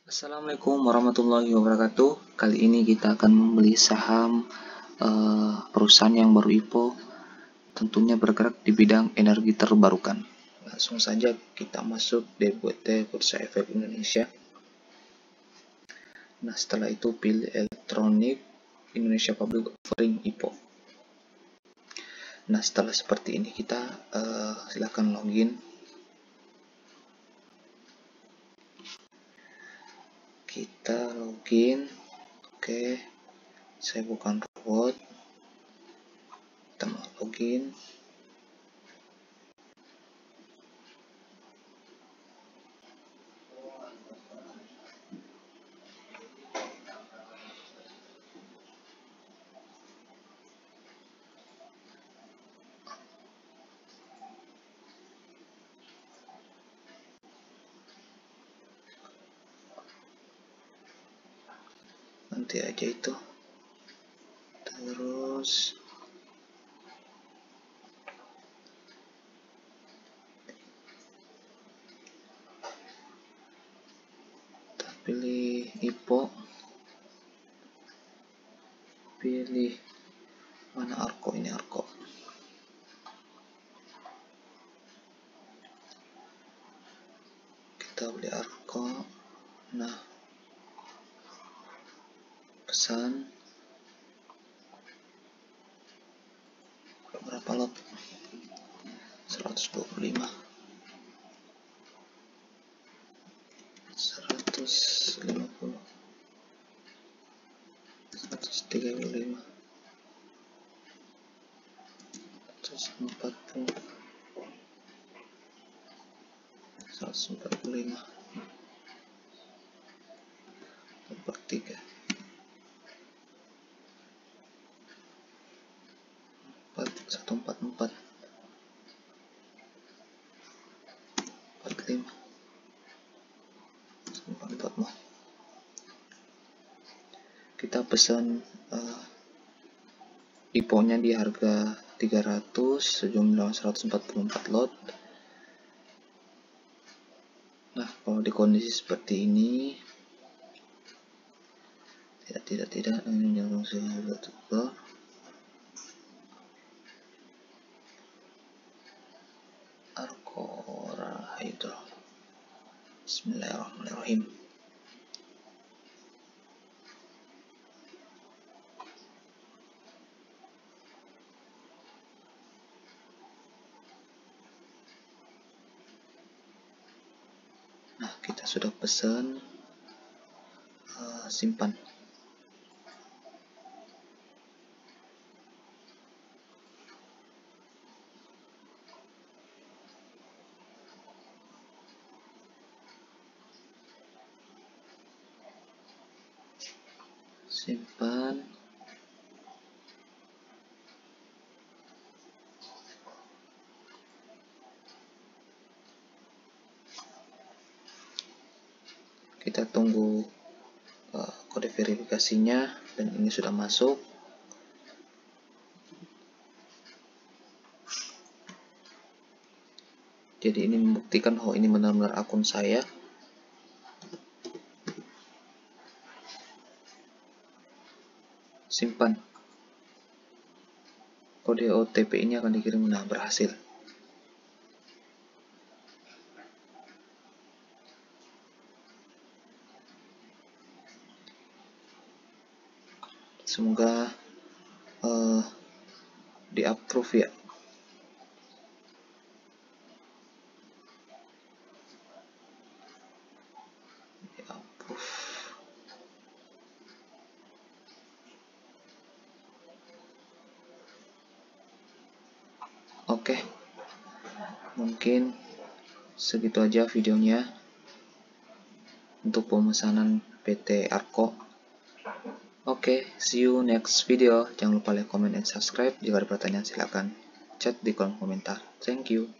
Assalamualaikum warahmatullahi wabarakatuh. Kali ini kita akan membeli saham perusahaan yang baru IPO, tentunya bergerak di bidang energi terbarukan. Langsung saja kita masuk DBT Bursa Efek Indonesia. Nah, setelah itu pilih elektronik Indonesia Public Offering IPO. Nah, setelah seperti ini kita silakan login. Kita login. Oke, saya bukan robot. Kita mau login. Nanti aja itu. Terus kita pilih IPO, pilih mana Arko, ini Arko. Kita beli Arko. Nah, pesan berapa lot? 125, 150, 135, 140, 145 per 3, 144, 45, 144 mah. Kita pesan IPO-nya di harga 300, sejumlah 144 lot. Nah, kalau di kondisi seperti ini, tidak, ini jangan saya tutup. Arko Hydro. Bismillahirrahmanirrahim. Nah, kita sudah pesan, simpan. Simpan. Kita tunggu kode verifikasinya, dan ini sudah masuk. Jadi ini membuktikan bahwa ini benar-benar akun saya. Simpan. Kode OTP ini akan dikirim. Nah, berhasil. Semoga di approve ya. Di approve. Oke, mungkin segitu aja videonya untuk pemesanan PT Arko. Oke, see you next video. Jangan lupa like, comment, and subscribe. Jika ada pertanyaan silahkan chat di kolom komentar. Thank you.